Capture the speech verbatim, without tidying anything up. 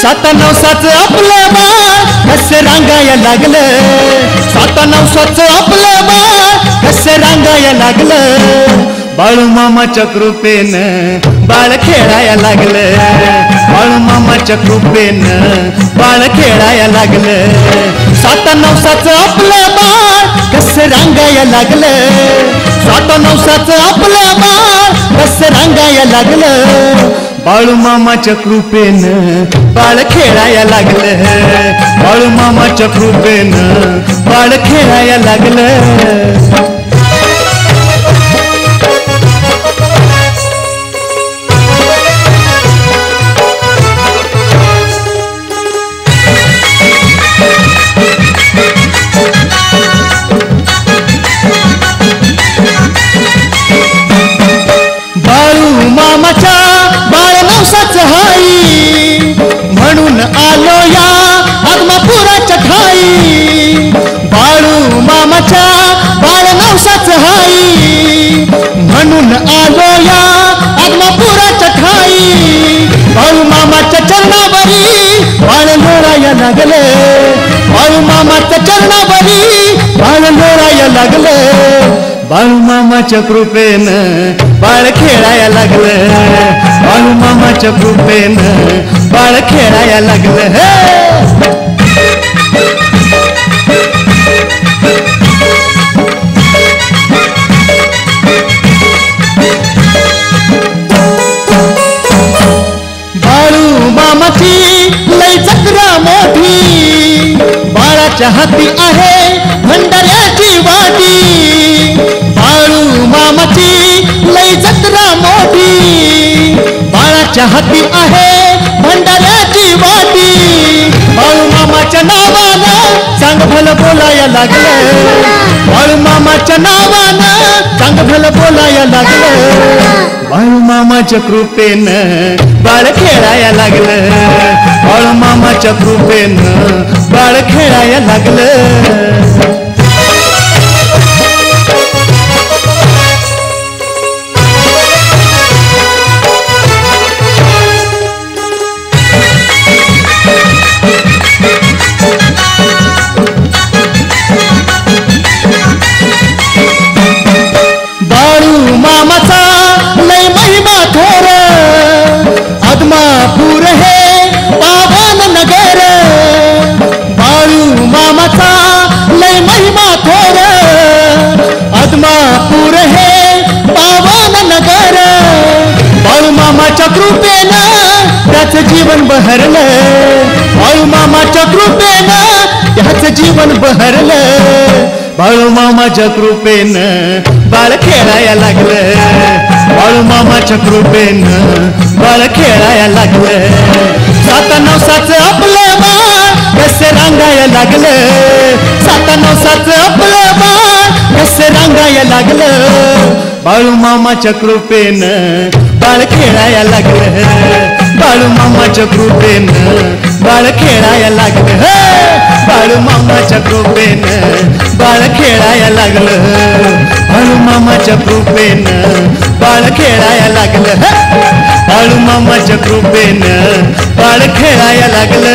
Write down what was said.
सात नवसाच आपलं बाळ कसे रांगाया लागलं, सात नवसाच आपलं बाळ कसे रांगाया लागलं. बाळूमामाच्या कृपेनं बाळ खेळाया लागलं, बाळूमामाच्या कृपेनं बाळ खेळाया लागलं. सात नवसाच आपलं बाळ कसे रांगाया लागलं, सात नवसाच आपलं बाळ कसे रांगाया लागलं. बाळूमामाच्या कृपेनं बाळ खेळाया लागलं, बाळूमामाच्या कृपेनं बाळ खेळाया लागलं. बाळूमामाच्या बाळ नवसाच हाई म्हणून आलो या आदमापुराच्या ठाई. बाळूमामाच्या बाळ नवसाच हाई म्हणून आलो या आदमापुराच्या ठाई. बाळूमामाच्या चरणावरी बाळ लोळाया लागले, बाळूमामाच्या चरणावरी बाळ लोळाया लागले. बाळूमामाच्या कृपेनं बाळ खेळाया लागलं, बाळूमामाच्या कृपेनं बाळ खेळाया लागलं. बाळूमामाची लय जत्रा मोठी, बाळाच्या हाती आहे भंडाऱ्याची वाटी. बाळूमामाची लय जत्रा मोठी, बाळाच्या हाती आहे भंडाऱ्याची वाटी. बाळूमामाच्या नावानं चांग भलं बोलाया लागलं, बाळूमामाच्या नावानं चांग भलं बोलाया लागलं. बाळूमामाच्या कृपेनं बाळ खेळाया लागलं, बाळूमामाच्या कृपेनं बाळ खेळाया लागलं. बाळूमामाचा लय महिमा थोर, आदमापूर हे पावन नगर. बाळूमामाचा लय महिमा थोर, आदमापूर हे पावन नगर. बाळूमामाच्या कृपेनं त्याचं जीवन बहरलं, बाळूमामाच्या कृपेनं त्याचं जीवन बहरलं. बाळूमामाच्या कृपेनं बाळ खेळाया लागलं, बाळूमामाच्या कृपेनं बाळ खेळाया लागलं. सात नवसाच आपलं बाळ कसे रांगाया लागलं, सात नवसाच आपलं बाळ कसे रांगाया लागलं. बाळूमामाच्या कृपेनं बाळ खेळाया लागलं, बाळूमामाच्या कृपेनं बाळ खेळाया लागलं. बाळूमामाच्या कृपेनं बाळ खेळाया लागलं, बाळूमामाच्या कृपेनं बाळ खेळाया लागलं, बाळूमामाच्या कृपेनं बाळ खेळाया लागलं.